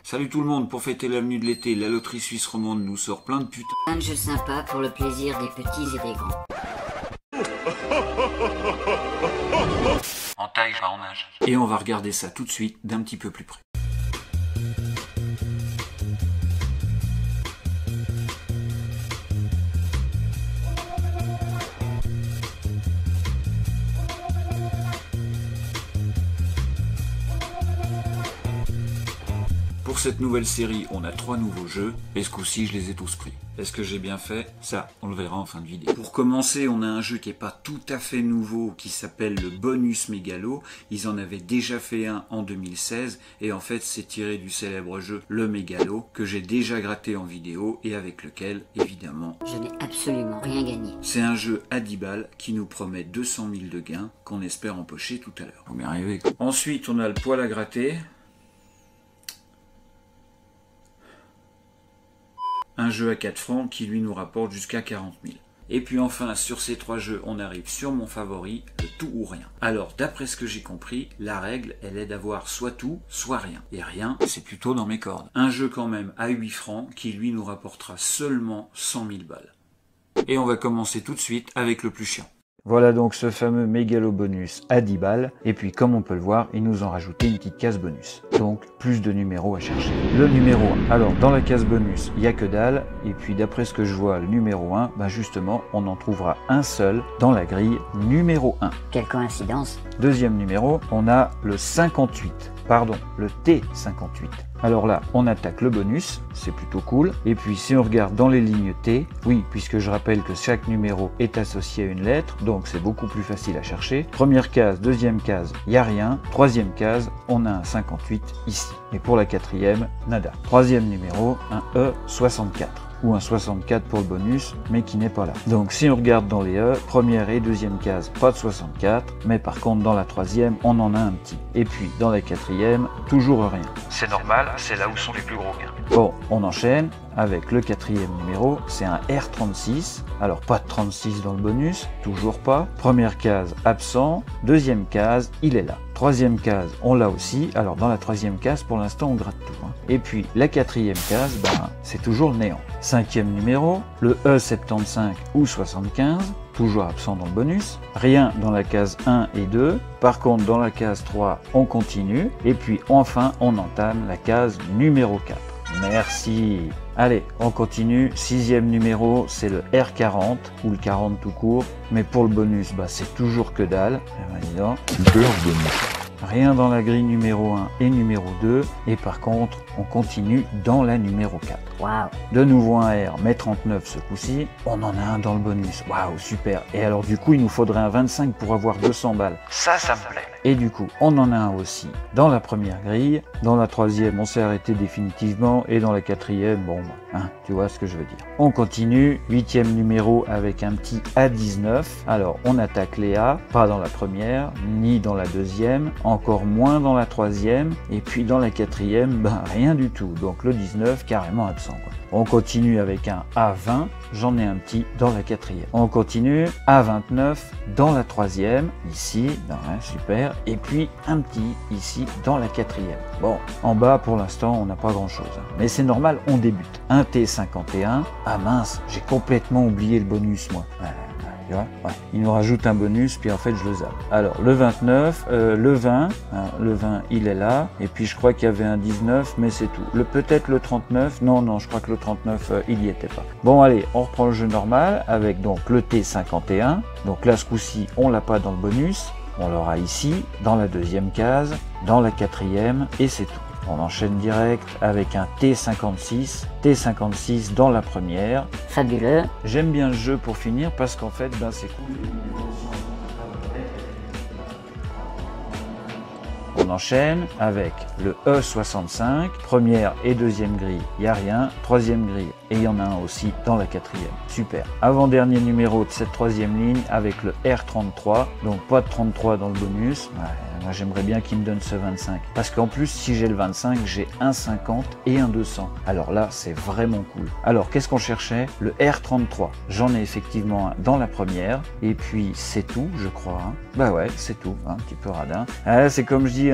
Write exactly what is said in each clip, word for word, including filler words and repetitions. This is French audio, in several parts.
Salut tout le monde, pour fêter l'avenue de l'été, la loterie suisse romande nous sort plein de putains. Un jeu sympa pour le plaisir des petits et des grands. En taille, pas en âge. Et on va regarder ça tout de suite d'un petit peu plus près. Pour cette nouvelle série, on a trois nouveaux jeux, et ce coup-ci, je les ai tous pris. Est-ce que j'ai bien fait? Ça, on le verra en fin de vidéo. Pour commencer, on a un jeu qui n'est pas tout à fait nouveau, qui s'appelle le Bonus Mégalo. Ils en avaient déjà fait un en deux mille seize, et en fait, c'est tiré du célèbre jeu Le Mégalo, que j'ai déjà gratté en vidéo, et avec lequel, évidemment, Je n'ai absolument rien gagné. c'est un jeu à dix balles qui nous promet deux cent mille de gains, qu'on espère empocher tout à l'heure. Faut bien arriver. Ensuite, on a le poil à gratter. Un jeu à quatre francs qui lui nous rapporte jusqu'à quarante mille. Et puis enfin, sur ces trois jeux, on arrive sur mon favori, le tout ou rien. Alors, d'après ce que j'ai compris, la règle, elle est d'avoir soit tout, soit rien. Et rien, c'est plutôt dans mes cordes. Un jeu quand même à huit francs qui lui nous rapportera seulement cent mille balles. Et on va commencer tout de suite avec le plus chiant. Voilà donc ce fameux mégalo bonus à dix balles, et puis comme on peut le voir, ils nous ont rajouté une petite case bonus. Donc plus de numéros à chercher. Le numéro un. Alors dans la case bonus, il n'y a que dalle, et puis d'après ce que je vois, le numéro un, ben justement, on en trouvera un seul dans la grille numéro un. Quelle coïncidence. Deuxième numéro, on a le cinquante-huit. Pardon, le T cinquante-huit. Alors là, on attaque le bonus, c'est plutôt cool. Et puis si on regarde dans les lignes T, oui, puisque je rappelle que chaque numéro est associé à une lettre, donc c'est beaucoup plus facile à chercher. Première case, deuxième case, il n'y a rien. Troisième case, on a un cinquante-huit ici. Et pour la quatrième, nada. Troisième numéro, un E soixante-quatre. Ou un soixante-quatre pour le bonus, mais qui n'est pas là. Donc si on regarde dans les E, première et deuxième case, pas de soixante-quatre, mais par contre dans la troisième, on en a un petit. Et puis dans la quatrième, toujours rien. C'est normal, c'est là où sont les plus gros gains. Bon, on enchaîne avec le quatrième numéro, c'est un R trente-six. Alors pas de trente-six dans le bonus, toujours pas. Première case, absent. Deuxième case, il est là. Troisième case, on l'a aussi. Alors dans la troisième case, pour l'instant, on gratte tout. Hein. Et puis la quatrième case, ben, c'est toujours le néant. Cinquième numéro, le E soixante-quinze ou soixante-quinze, toujours absent dans le bonus. Rien dans la case un et deux. Par contre, dans la case trois, on continue. Et puis enfin, on entame la case numéro quatre. Merci. Allez, on continue. Sixième numéro, c'est le R quarante ou le quarante tout court. Mais pour le bonus, bah, c'est toujours que dalle. Eh ben, dis donc. Super bonus. Rien dans la grille numéro un et numéro deux. Et par contre, on continue dans la numéro quatre. Waouh. De nouveau un R, mais trente-neuf ce coup-ci. On en a un dans le bonus. Waouh, super. Et alors du coup, il nous faudrait un vingt-cinq pour avoir deux cents balles. Ça, ça me plaît. Et du coup, on en a un aussi dans la première grille. Dans la troisième, on s'est arrêté définitivement. Et dans la quatrième, bon, hein, tu vois ce que je veux dire. On continue. Huitième numéro avec un petit A dix-neuf. Alors, on attaque les A. Pas dans la première, ni dans la deuxième. Encore moins dans la troisième. Et puis dans la quatrième, ben rien du tout. Donc le dix-neuf, carrément absent, quoi. On continue avec un A vingt. J'en ai un petit dans la quatrième. On continue. A vingt-neuf dans la troisième. Ici, ben, hein, super. Et puis un petit ici dans la quatrième. Bon, en bas pour l'instant on n'a pas grand chose. Hein. Mais c'est normal, on débute. Un T cinquante et un. Ah mince, j'ai complètement oublié le bonus moi. Ouais, tu vois, ouais. Il nous rajoute un bonus, puis en fait je le zappe. Alors le vingt-neuf, euh, le vingt, hein, le vingt il est là. Et puis je crois qu'il y avait un dix-neuf, mais c'est tout. Le peut-être le trente-neuf, non, non, je crois que le trente-neuf euh, il y était pas. Bon allez, on reprend le jeu normal avec donc le T cinquante et un. Donc là ce coup-ci on l'a pas dans le bonus. On l'aura ici, dans la deuxième case, dans la quatrième, et c'est tout. On enchaîne direct avec un T cinquante-six, T cinquante-six dans la première. Fabuleux. J'aime bien le jeu pour finir parce qu'en fait, ben, c'est cool. On enchaîne avec le E soixante-cinq, première et deuxième grille, il n'y a rien, troisième grille, et il y en a un aussi dans la quatrième. Super. Avant-dernier numéro de cette troisième ligne avec le R trente-trois, donc pas de trente-trois dans le bonus. Ouais, moi j'aimerais bien qu'il me donne ce vingt-cinq, parce qu'en plus si j'ai le vingt-cinq, j'ai un cinquante et un deux cents. Alors là, c'est vraiment cool. Alors qu'est-ce qu'on cherchait? Le R trente-trois. J'en ai effectivement un dans la première, et puis c'est tout, je crois. Hein. Bah ouais, c'est tout, hein, un petit peu radin. Ah, c'est comme je dis,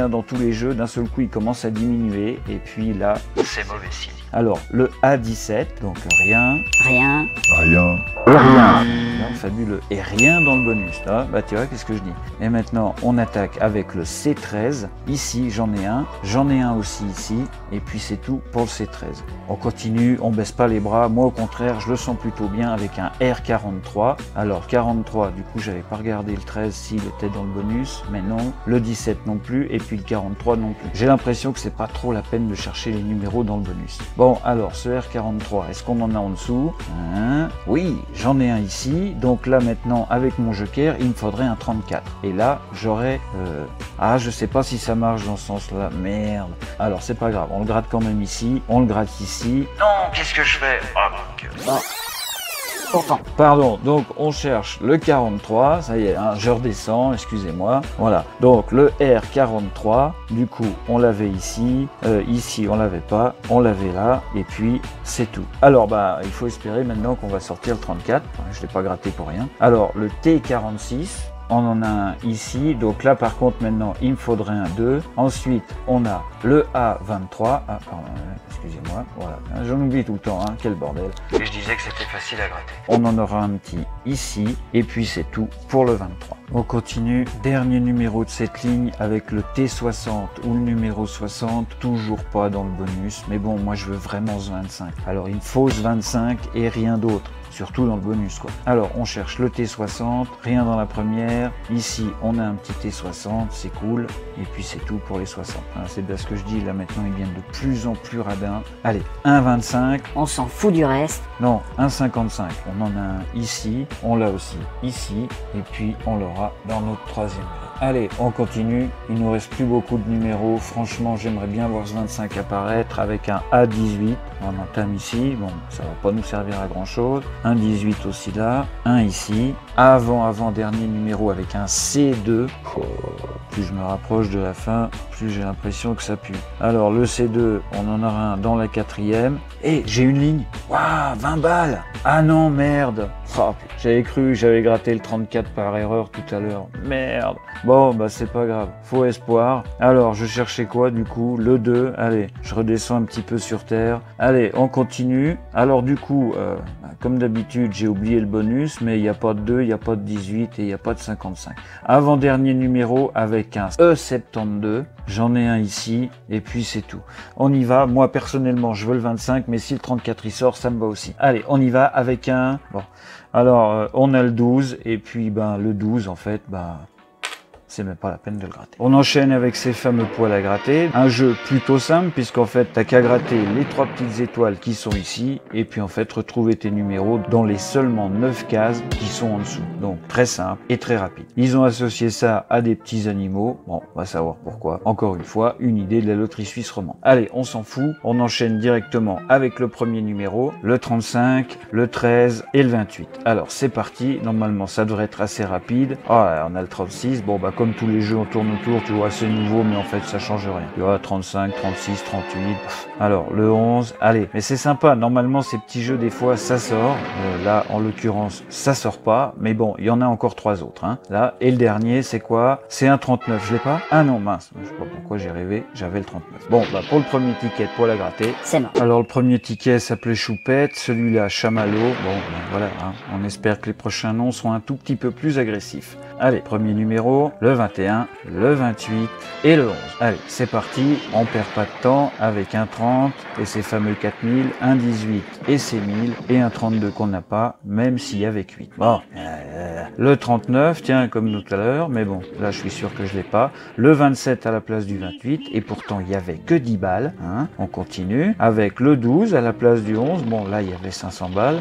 hein, dans tous les jeux, d'un seul coup, il commence à diminuer. Et puis là, C'est mauvais signe. alors le A dix-sept, donc rien, Rien. Rien. rien, non, fabuleux, et rien dans le bonus. Ah, bah tu vois, qu'est-ce que je dis. Et maintenant, on attaque avec le C treize. Ici, j'en ai un, j'en ai un aussi ici, et puis c'est tout pour le C treize. On continue, on baisse pas les bras. Moi, au contraire, je le sens plutôt bien avec un R quarante-trois. Alors quarante-trois, du coup, j'avais pas regardé le treize s'il était dans le bonus, mais non. Le dix-sept non plus, et puis le quarante-trois non plus. J'ai l'impression que c'est pas trop la peine de chercher les numéros dans le bonus. Bon, alors ce R quarante-trois, est-ce qu'on en a en dessous? Hein? Oui, j'en ai un ici. Donc là maintenant, avec mon joker, il me faudrait un trente-quatre. Et là, j'aurais... Euh... Ah, je sais pas si ça marche dans ce sens-là. Merde. Alors c'est pas grave, on le gratte quand même ici. On le gratte ici. Non, qu'est-ce que je fais? Oh mon Dieu. Bon. Pourtant. Pardon, donc on cherche le quarante-trois, ça y est, hein, je redescends, excusez-moi. Voilà, donc le R quarante-trois, du coup on l'avait ici, euh, ici on l'avait pas, on l'avait là, et puis c'est tout. Alors bah il faut espérer maintenant qu'on va sortir le trente-quatre, enfin, je l'ai pas gratté pour rien. Alors le T quarante-six, on en a un ici, donc là par contre maintenant il me faudrait un deux. Ensuite on a le A vingt-trois, ah pardon, excusez-moi, voilà, j'en oublie tout le temps, hein, quel bordel. Et je disais que c'était facile à gratter. On en aura un petit ici, et puis c'est tout pour le vingt-trois. On continue, dernier numéro de cette ligne avec le T soixante ou le numéro soixante, toujours pas dans le bonus, mais bon, moi je veux vraiment ce vingt-cinq. Alors il me faut ce vingt-cinq et rien d'autre. Surtout dans le bonus quoi. Alors on cherche le T soixante, rien dans la première. Ici on a un petit T soixante, c'est cool. Et puis c'est tout pour les soixante. Hein, c'est bien ce que je dis, là maintenant ils viennent de plus en plus radins. Allez, un vingt-cinq. On s'en fout du reste. Non, un cinquante-cinq. On en a un ici, on l'a aussi ici. Et puis on l'aura dans notre troisième grille. Allez, on continue. Il nous reste plus beaucoup de numéros. Franchement, j'aimerais bien voir ce vingt-cinq apparaître avec un A dix-huit. On entame ici. Bon, ça va pas nous servir à grand chose. Un dix-huit aussi là. Un ici. Avant, avant dernier numéro avec un C deux. Oh, plus je me rapproche de la fin, plus j'ai l'impression que ça pue. Alors le C deux, on en aura un dans la quatrième. Et j'ai une ligne. Waouh, vingt balles. Ah non, merde. Oh, j'avais cru, j'avais gratté le trente-quatre par erreur tout à l'heure. Merde. Bon, bah c'est pas grave. Faux espoir. Alors, je cherchais quoi du coup? Le deux. Allez, je redescends un petit peu sur terre. Allez, on continue. Alors du coup, euh, comme d'habitude, j'ai oublié le bonus, mais il n'y a pas de deux, il n'y a pas de dix-huit et il n'y a pas de cinquante-cinq. Avant-dernier numéro avec un E soixante-douze. J'en ai un ici, et puis c'est tout. On y va. Moi, personnellement, je veux le vingt-cinq, mais si le trente-quatre y sort, ça me va aussi. Allez, on y va avec un... Bon, alors, euh, on a le douze, et puis ben le douze, en fait, ben... c'est même pas la peine de le gratter. On enchaîne avec ces fameux poils à gratter. Un jeu plutôt simple, puisqu'en fait, t'as qu'à gratter les trois petites étoiles qui sont ici, et puis en fait, retrouver tes numéros dans les seulement neuf cases qui sont en dessous. Donc, très simple et très rapide. Ils ont associé ça à des petits animaux. Bon, on va savoir pourquoi. Encore une fois, une idée de la loterie suisse romande. Allez, on s'en fout. On enchaîne directement avec le premier numéro, le trente-cinq, le treize et le vingt-huit. Alors, c'est parti. Normalement, ça devrait être assez rapide. Ah, on a le trente-six. Bon, bah, comme tous les jeux on tourne autour, tu vois, c'est nouveau, mais en fait ça change rien. Tu vois, trente-cinq, trente-six, trente-huit. Alors le onze, allez, mais c'est sympa. Normalement ces petits jeux des fois ça sort. Euh, là en l'occurrence ça sort pas, mais bon, il y en a encore trois autres. Hein. Là et le dernier c'est quoi? C'est un trente-neuf. Je l'ai pas? Ah non mince, je sais pas pourquoi j'ai rêvé. J'avais le trente-neuf. Bon, bah pour le premier ticket, pour la gratter. C'est mort. Alors le premier ticket s'appelait Choupette, celui-là Chamallow. Bon, ben voilà. Hein. On espère que les prochains noms seront un tout petit peu plus agressifs. Allez, premier numéro, le vingt et un, le vingt-huit et le onze. Allez, c'est parti, on perd pas de temps avec un trente et ses fameux quatre mille, un dix-huit et ses mille et un trente-deux qu'on n'a pas, même s'il y avait que huit. Bon, euh, le trente-neuf, tiens, comme tout à l'heure, mais bon, là je suis sûr que je l'ai pas. Le vingt-sept à la place du vingt-huit et pourtant il y avait que dix balles. Hein. On continue avec le douze à la place du onze. Bon, là il y avait cinq cents balles.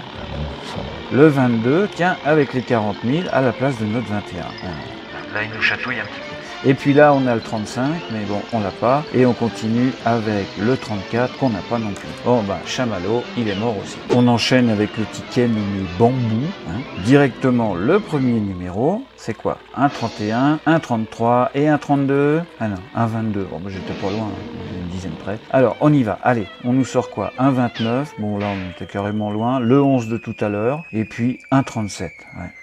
Le vingt-deux, tiens, avec les quarante mille à la place de notre vingt et un. Là, il nous chatouille un petit peu. Et puis là, on a le trente-cinq, mais bon, on l'a pas. Et on continue avec le trente-quatre, qu'on n'a pas non plus. Bon, bah, Chamallow, il est mort aussi. On enchaîne avec le ticket nommé Bambou. Hein. Directement, le premier numéro, c'est quoi? Un trente et un, un trente-trois et un trente-deux. Ah non, un vingt-deux. Bon, bah, j'étais pas loin, hein. Une dizaine près. Alors, on y va. Allez, on nous sort quoi? Un vingt-neuf. Bon, là, on était carrément loin. Le onze de tout à l'heure. Et puis, un trente-sept. Ouais.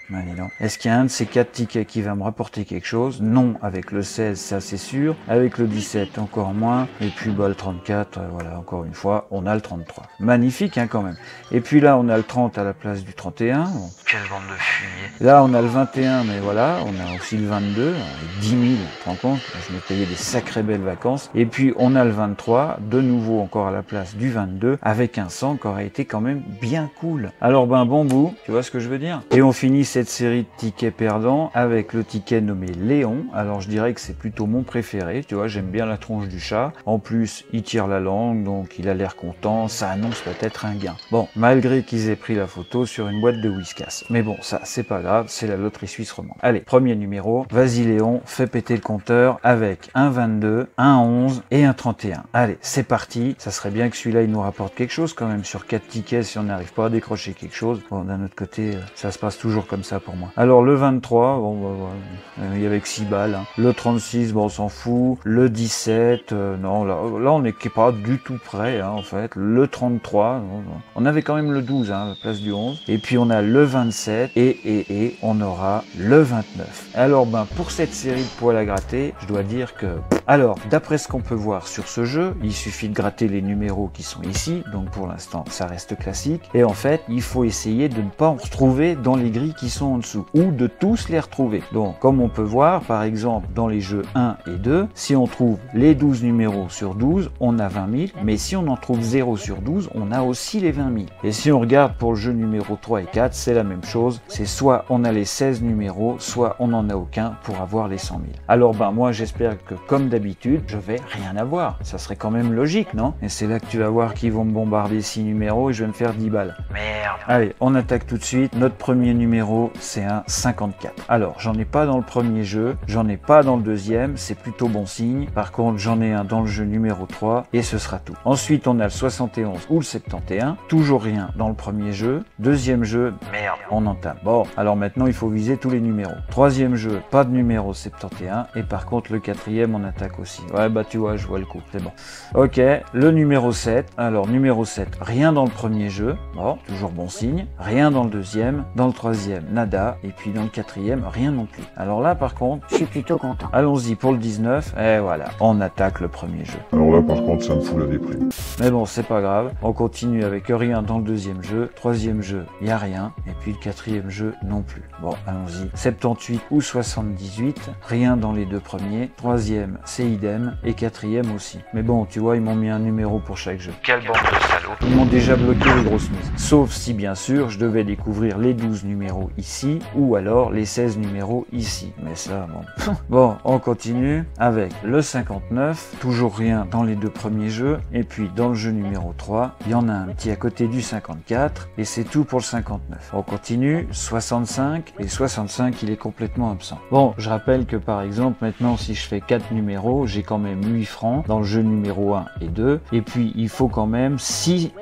Ben, dis donc. Est-ce qu'il y a un de ces quatre tickets qui va me rapporter quelque chose? Non, avec le seize, ça c'est sûr. Avec le dix-sept, encore moins. Et puis bah, le trente-quatre, euh, voilà, encore une fois, on a le trente-trois. Magnifique, hein, quand même. Et puis là, on a le trente à la place du trente et un. Bon. Quelle bande de fumier. Là, on a le vingt et un, mais voilà, on a aussi le vingt-deux, avec dix mille, tu te rends compte? Je me payais des sacrées belles vacances. Et puis, on a le vingt-trois, de nouveau encore à la place du vingt-deux, avec un cent qui aurait été quand même bien cool. Alors, ben, bon bout, tu vois ce que je veux dire? Et on finit cette série de tickets perdants avec le ticket nommé Léon. Alors, je dirais que c'est plutôt mon préféré, tu vois, j'aime bien la tronche du chat. En plus, il tire la langue, donc il a l'air content, ça annonce peut-être un gain. Bon, malgré qu'ils aient pris la photo sur une boîte de Whiskas. Mais bon, ça, c'est pas grave, c'est la loterie suisse romande. Allez, premier numéro, vas-y Léon, fais péter le compteur avec un vingt-deux, un onze et un trente et un. Allez, c'est parti. Ça serait bien que celui-là, il nous rapporte quelque chose quand même sur quatre tickets si on n'arrive pas à décrocher quelque chose. Bon, d'un autre côté, ça se passe toujours comme ça pour moi. Alors, le vingt-trois, bon, bah, voilà, il y avait que six balles. Hein. Le trente-six, bon, on s'en fout. Le dix-sept, euh, non, là, là on n'est pas du tout près, hein, en fait. Le trente-trois, non, non. On avait quand même le douze, hein, à la place du onze. Et puis, on a le vingt-sept et, et, et on aura le vingt-neuf. Alors, ben, pour cette série de poils à gratter, je dois dire que... Alors, d'après ce qu'on peut voir sur ce jeu, il suffit de gratter les numéros qui sont ici. Donc, pour l'instant, ça reste classique. Et en fait, il faut essayer de ne pas en retrouver dans les grilles qui sont en dessous. Ou de tous les retrouver. Donc, comme on peut voir, par exemple, dans les jeux un et deux, si on trouve les douze numéros sur douze, on a vingt mille. Mais si on en trouve zéro sur douze, on a aussi les vingt mille. Et si on regarde pour le jeu numéro trois et quatre, c'est la même chose. C'est soit on a les seize numéros, soit on n'en a aucun pour avoir les cent mille. Alors ben moi j'espère que comme d'habitude, je vais rien avoir. Ça serait quand même logique, non? Et c'est là que tu vas voir qu'ils vont me bombarder six numéros et je vais me faire dix balles. Merde. Allez, on attaque tout de suite. Notre premier numéro, c'est un cinquante-quatre. Alors, j'en ai pas dans le premier jeu, j'en ai pas dans le deuxième, c'est plutôt bon signe. Par contre, j'en ai un dans le jeu numéro trois et ce sera tout. Ensuite, on a le soixante et onze ou le soixante et un. Toujours rien dans le premier jeu. Deuxième jeu, Merde. on entame. Bon, alors maintenant, il faut viser tous les numéros. Troisième jeu, pas de numéro soixante et un. Et par contre, le quatrième, on attaque aussi. Ouais, bah tu vois, je vois le coup. C'est bon. Ok, le numéro sept. Alors, numéro sept, rien dans le premier jeu. Bon, toujours bon signe. Rien dans le deuxième. Dans le troisième, nada. Et puis dans le quatrième, rien non plus. Alors là, par contre, Je suis plutôt content. allons-y pour le dix-neuf. Et voilà, on attaque le premier jeu. Alors là, par contre, ça me fout la déprime. Mais bon, c'est pas grave. On continue avec rien dans le deuxième jeu. Troisième jeu, il y a rien. Et puis le quatrième jeu, non plus. Bon, allons-y. soixante-dix ou soixante-dix-huit. Rien dans les deux premiers. Troisième, c'est idem. Et quatrième aussi. Mais bon, tu vois, ils m'ont mis un numéro pour chaque jeu. Quelle bande de salauds. Ils m'ont déjà bloqué les grosses mises. Sauf si, bien sûr, je devais découvrir les douze numéros ici. Ou alors les seize numéros ici. Mais ça, bon. Bon, on continue avec le cinquante-neuf. Toujours rien dans les deux premiers jeux. Et puis, dans le jeu numéro trois, il y en a un petit à côté du cinquante-quatre. Et c'est tout pour le cinquante-neuf. On continue. soixante-cinq. Et soixante-cinq, il est complètement absent. Bon, je rappelle que par exemple, maintenant, si je fais quatre numéros, j'ai quand même huit francs dans le jeu numéro un et deux. Et puis, il faut quand même six...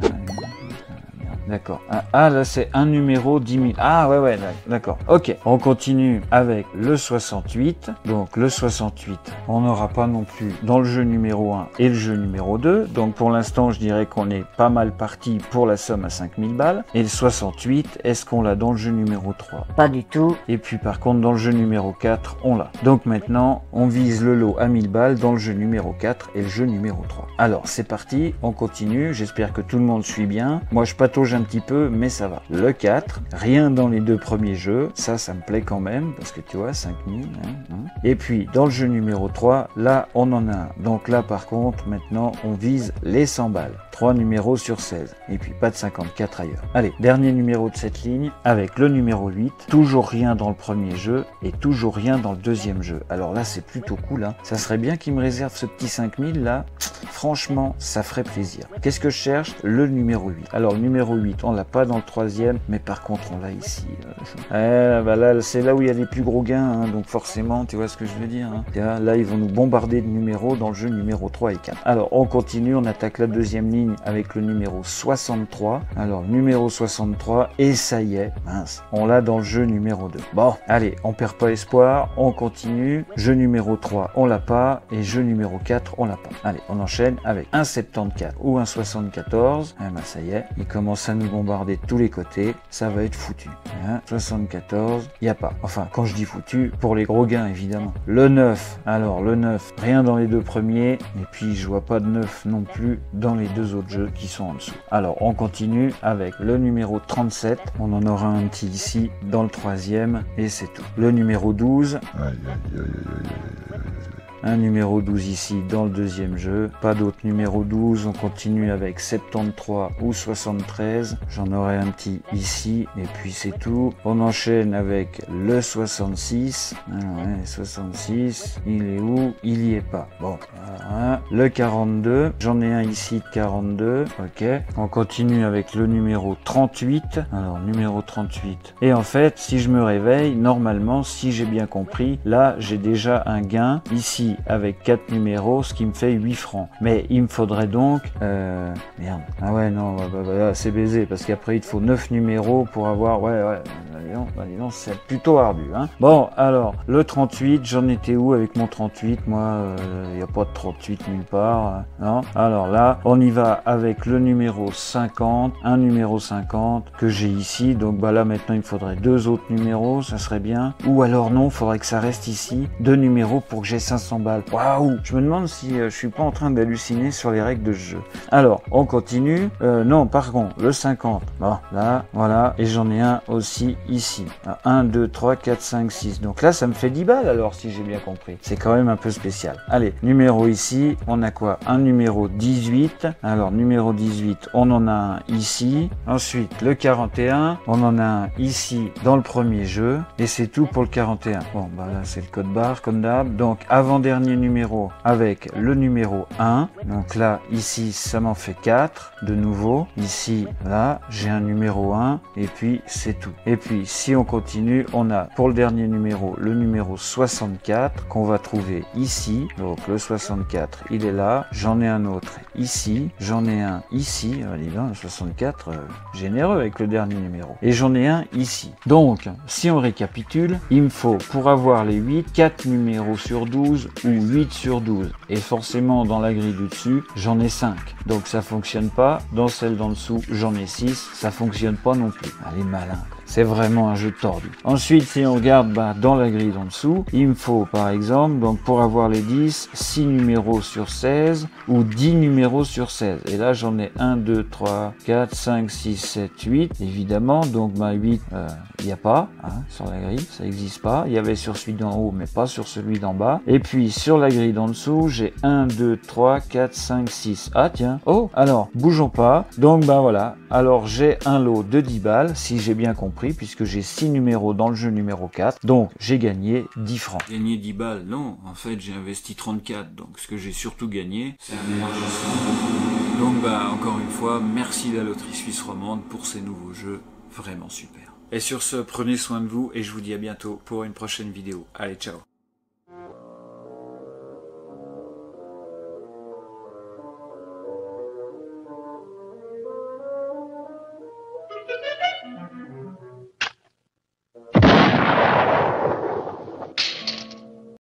D'accord. Ah, ah, là, c'est un numéro dix mille. Ah, ouais, ouais, d'accord. Ok. On continue avec le soixante-huit. Donc, le soixante-huit, on n'aura pas non plus dans le jeu numéro un et le jeu numéro deux. Donc, pour l'instant, je dirais qu'on est pas mal parti pour la somme à cinq mille balles. Et le soixante-huit, est-ce qu'on l'a dans le jeu numéro trois? Pas du tout. Et puis, par contre, dans le jeu numéro quatre, on l'a. Donc, maintenant, on vise le lot à mille balles dans le jeu numéro quatre et le jeu numéro trois. Alors, c'est parti. On continue. J'espère que tout le monde suit bien. Moi, je patauge un petit peu, mais ça va. Le quatre, rien dans les deux premiers jeux, ça, ça me plaît quand même, parce que tu vois, cinq mille. Hein, hein. Et puis, dans le jeu numéro trois, là, on en a un. Donc là, par contre, maintenant, on vise les cent balles. trois numéros sur seize. Et puis, pas de cinquante-quatre ailleurs. Allez, dernier numéro de cette ligne, avec le numéro huit. Toujours rien dans le premier jeu, et toujours rien dans le deuxième jeu. Alors là, c'est plutôt cool, hein. Ça serait bien qu'il me réserve ce petit cinq mille, là. Franchement, ça ferait plaisir. Qu'est-ce que je cherche? Le numéro huit. Alors, le numéro huit, on l'a pas dans le troisième, mais par contre on l'a ici. Euh, bah là, c'est là où il y a les plus gros gains, hein, donc forcément, tu vois ce que je veux dire. Hein. Là, ils vont nous bombarder de numéros dans le jeu numéro trois et quatre. Alors, on continue, on attaque la deuxième ligne termine avec le numéro soixante-trois. Alors, numéro soixante-trois, et ça y est, mince, on l'a dans le jeu numéro deux. Bon, allez, on perd pas espoir, on continue. Jeu numéro trois, on l'a pas, et jeu numéro quatre, on l'a pas. Allez, on enchaîne avec un soixante-quatorze ou un soixante-quatorze. Eh ben, ça y est, il commence à nous bombarder de tous les côtés. Ça va être foutu. Hein, soixante-quatorze, il n'y a pas. Enfin, quand je dis foutu, pour les gros gains, évidemment. Le neuf, alors le neuf, rien dans les deux premiers, et puis je vois pas de neuf non plus dans les deux autres jeux qui sont en dessous. Alors, on continue avec le numéro trente-sept. On en aura un petit ici dans le troisième, et c'est tout. Le numéro douze. Aïe, aïe, aïe, aïe, aïe, aïe, aïe. Un numéro douze ici dans le deuxième jeu. Pas d'autre numéro douze. On continue avec soixante-treize ou soixante-treize. J'en aurai un petit ici. Et puis c'est tout. On enchaîne avec le soixante-six. Ah ouais, soixante-six. Il est où? Il y est pas. Bon. Voilà. Le quarante-deux. J'en ai un ici de quarante-deux. Ok. On continue avec le numéro trente-huit. Alors numéro trente-huit. Et en fait, si je me réveille, normalement, si j'ai bien compris, là j'ai déjà un gain ici avec quatre numéros, ce qui me fait huit francs. Mais il me faudrait donc... Euh, merde. Ah ouais, non, bah, bah, bah, c'est baisé, parce qu'après, il te faut neuf numéros pour avoir... Ouais, ouais, bah, dis donc, bah, dis donc, c'est plutôt ardu. Hein. Bon, alors, le trente-huit, j'en étais où avec mon trente-huit? Moi, il euh, n'y a pas de trente-huit nulle part. Euh, non. Alors là, on y va avec le numéro cinquante, un numéro cinquante que j'ai ici. Donc bah là, maintenant, il me faudrait deux autres numéros, ça serait bien. Ou alors non, il faudrait que ça reste ici, deux numéros pour que j'ai cinq cents balles. Waouh! Je me demande si euh, je suis pas en train d'halluciner sur les règles de ce jeu. Alors, on continue. Euh, non, par contre, le cinquante. Bon, là, voilà. Et j'en ai un aussi ici. un, deux, trois, quatre, cinq, six. Donc là, ça me fait dix balles alors, si j'ai bien compris. C'est quand même un peu spécial. Allez, numéro ici. On a quoi? Un numéro dix-huit. Alors, numéro dix-huit, on en a un ici. Ensuite, le quarante et un. On en a un ici dans le premier jeu. Et c'est tout pour le quarante et un. Bon, bah là, c'est le code barre, comme d'hab. Donc, avant dernier numéro avec le numéro un. Donc là, ici, ça m'en fait quatre de nouveau. Ici, là, j'ai un numéro un et puis c'est tout. Et puis, si on continue, on a pour le dernier numéro, le numéro soixante-quatre qu'on va trouver ici. Donc le soixante-quatre, il est là. J'en ai un autre ici. J'en ai un ici. Allez, là, le soixante-quatre, euh, généreux avec le dernier numéro. Et j'en ai un ici. Donc, si on récapitule, il me faut, pour avoir les huit, quatre numéros sur douze ou huit sur douze. Et forcément, dans la grille du dessus, j'en ai cinq. Donc ça fonctionne pas. Dans celle d'en dessous, j'en ai six. Ça fonctionne pas non plus. Allez, malin. C'est vraiment un jeu tordu. Ensuite, si on regarde bah, dans la grille d'en dessous, il me faut par exemple, donc pour avoir les dix, six numéros sur seize ou dix numéros sur seize. Et là, j'en ai un, deux, trois, quatre, cinq, six, sept, huit. Évidemment, donc bah, huit, il euh, n'y a pas hein, sur la grille, ça n'existe pas. Il y avait sur celui d'en haut, mais pas sur celui d'en bas. Et puis sur la grille d'en dessous, j'ai un, deux, trois, quatre, cinq, six. Ah tiens, oh, alors, bougeons pas. Donc bah voilà, alors j'ai un lot de dix balles, si j'ai bien compris, puisque j'ai six numéros dans le jeu numéro quatre, donc j'ai gagné dix francs. Gagné dix balles, non, en fait j'ai investi trente-quatre, donc ce que j'ai surtout gagné, c'est un meilleur jeu. Donc bah encore une fois, merci la loterie suisse romande pour ces nouveaux jeux, vraiment super. Et sur ce, prenez soin de vous et je vous dis à bientôt pour une prochaine vidéo. Allez, ciao.